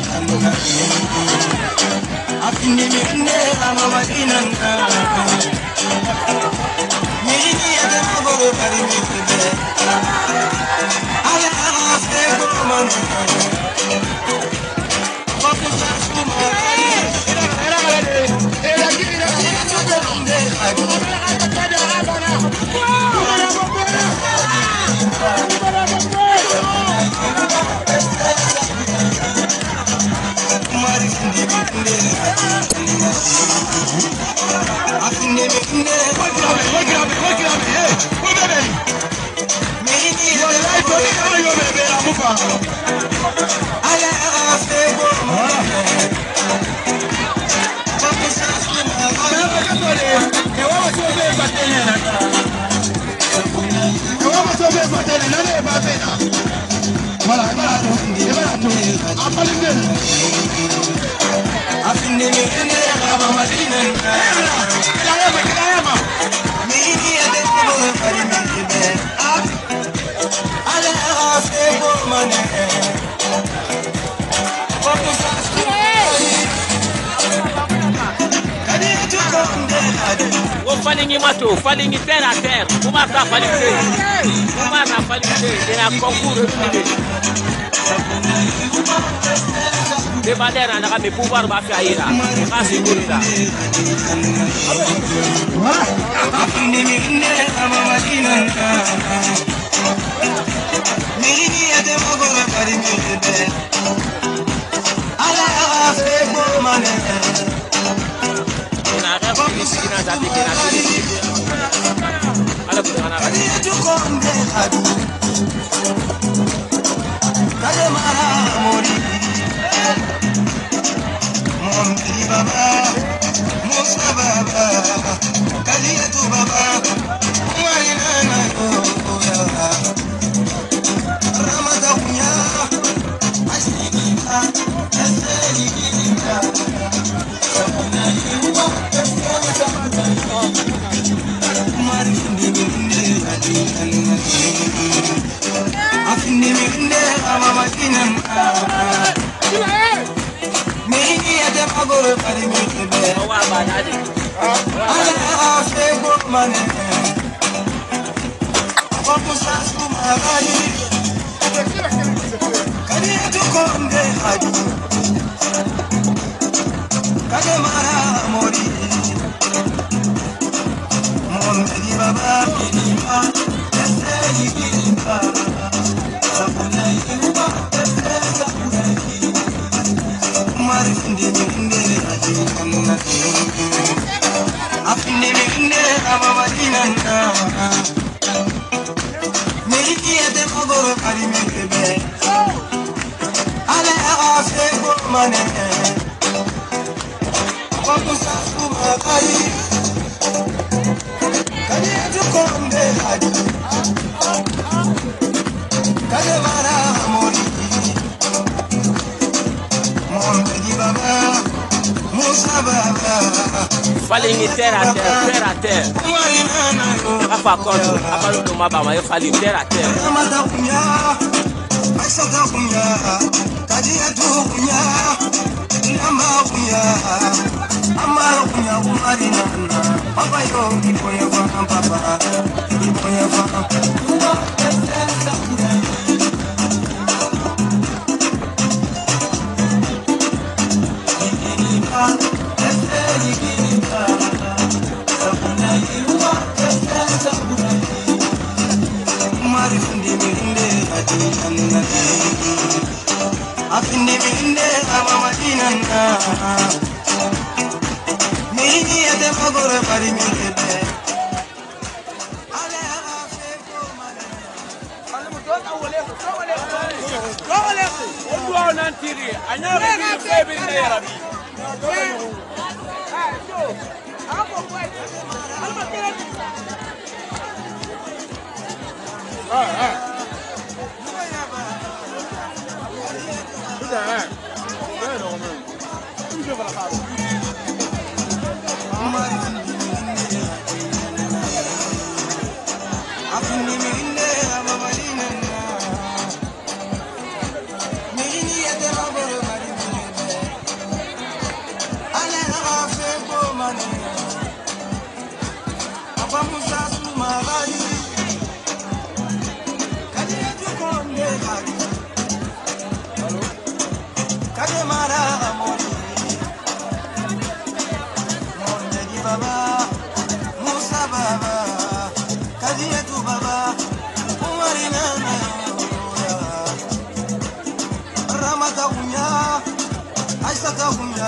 Falling terre à terre, vous m'avez fallu vous m'avez fallu et la concours de bandera on a mes pouvoirs va faire ira pas sûr ça Falling terre à terre. Apa contre, apa lu ma ba ma falling terre à terre.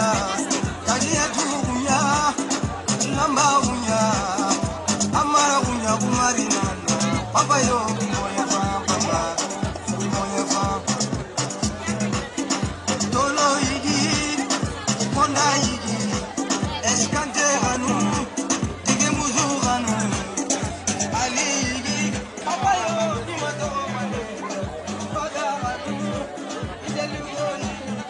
Kaliya tugunya, lamba gunya, amara gunya kumarina. Papa yo, moya fa, papa, moya fa. Tolo igi, konda igi, eskante ganu, dige muzu ganu. Ali igi, papa yo, ni mato mane, pada ganu, idelu goni.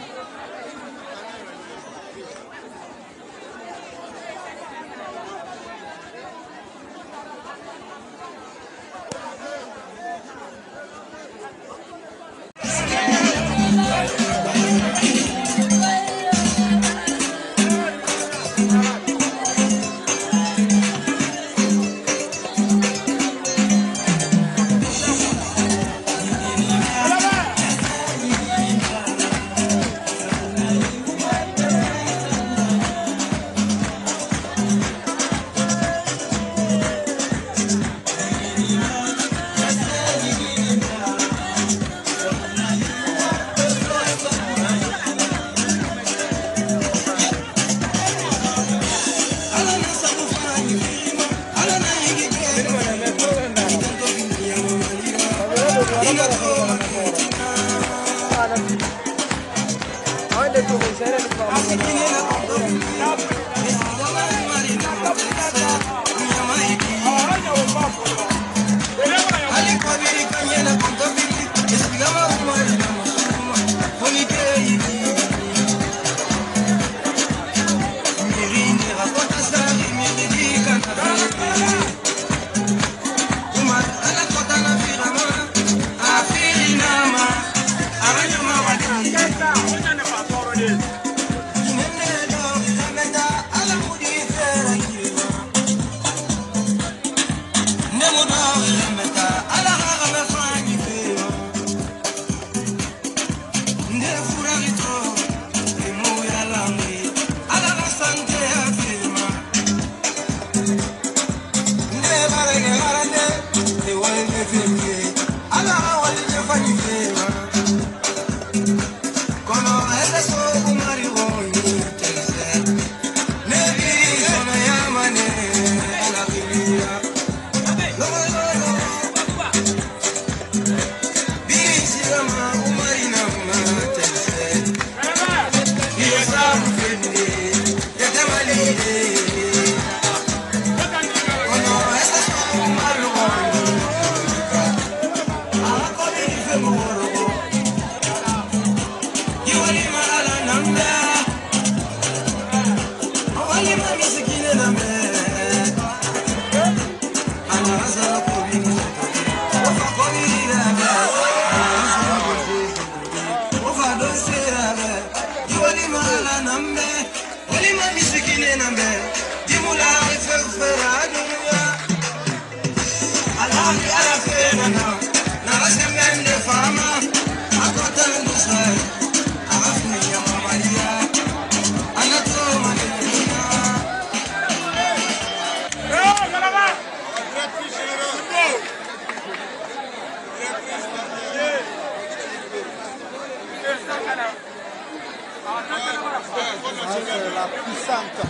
La puissante.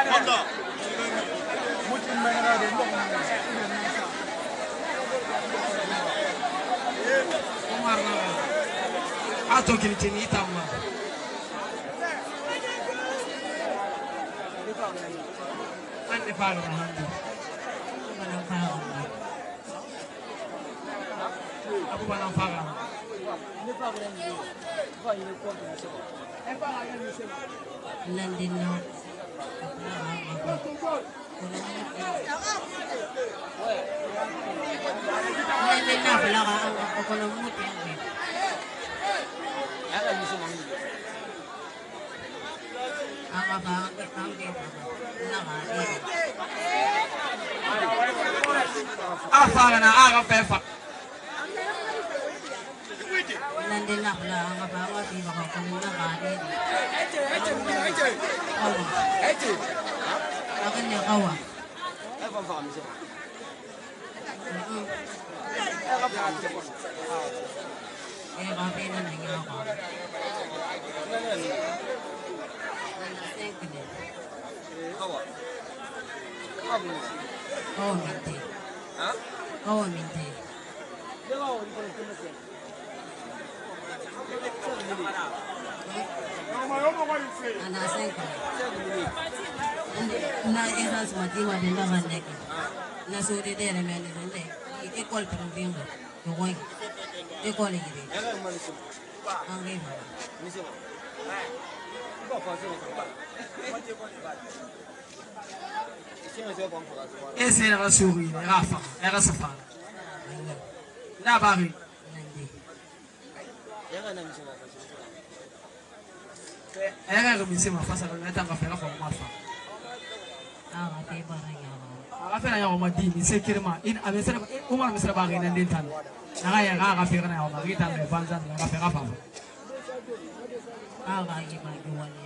Ato kilitini tamma. Ande falo handi. Aku banang faga. Landino. Landino pala ako ng muti. Ang abang ang dito. Afaga na aga pefa. Landino pala ang abang at iba ko kung nakain. Akin niya kawa. Eh, kape na nangyay ako. Oh, minti. Oh, minti. Ana senko. Na essence matima denda vandeke. Na suri dere mele dende. École provinciale. Yo voy. École gidi. Angai ba. Ese era suri, Rafa, era safa. Na bari. Era que me se ma fasa na tanga fera ko ma fa. Ah, te baranya. Aga fera ya o ma di mi se kirma in abesera Umar misra bari na den tan. Na ya ga fera na o ma gita me vanza na fera fa. Ah, ga yi ba gi wani.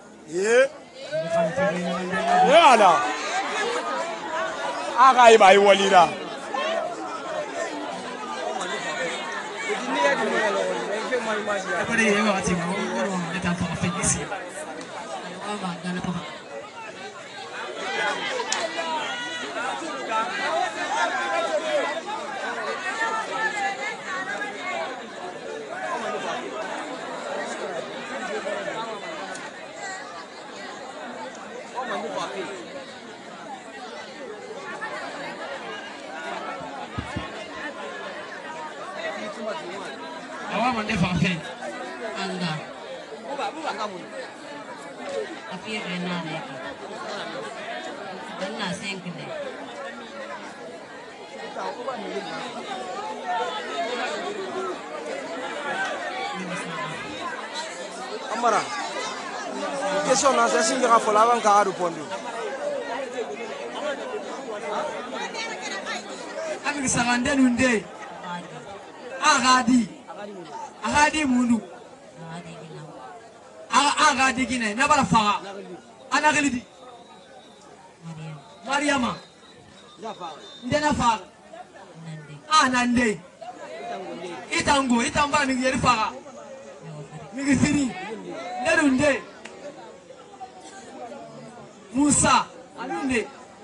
ala aga iba iwalira Everybody here wa ti mo na tan fa fa isi. Ah, ba gana pa. Awa mande fa fe. Anga. Api rena ne. Danna senkle. amara question na sa singa fola ban ka répondre Ami sarande nunde. Agadi mundu. Agadi gine na bara faga. Ana galidi. Mariama. Ndena faga. Nande. Itamba ni yeri faga. Migi siri. Nerunde. Musa. Anunde.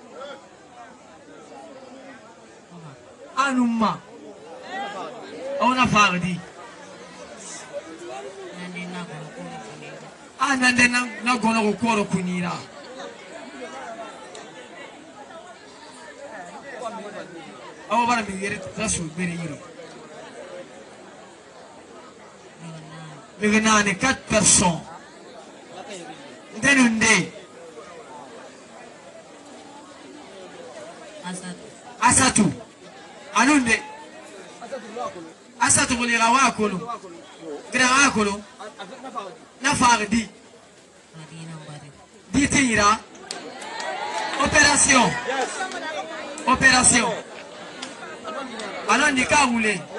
Anumma. Ona fardi. Nande na gono ko koro kunira. Awo bara mi yeri rasu bere yiro. Mignane 4 personnes. Ndenunde. Asatu. Anunde. Asatu kulira wakulu. Gira wakulu. Na fardi. Ditira. Opération. Opération. Alors ni ka roulé.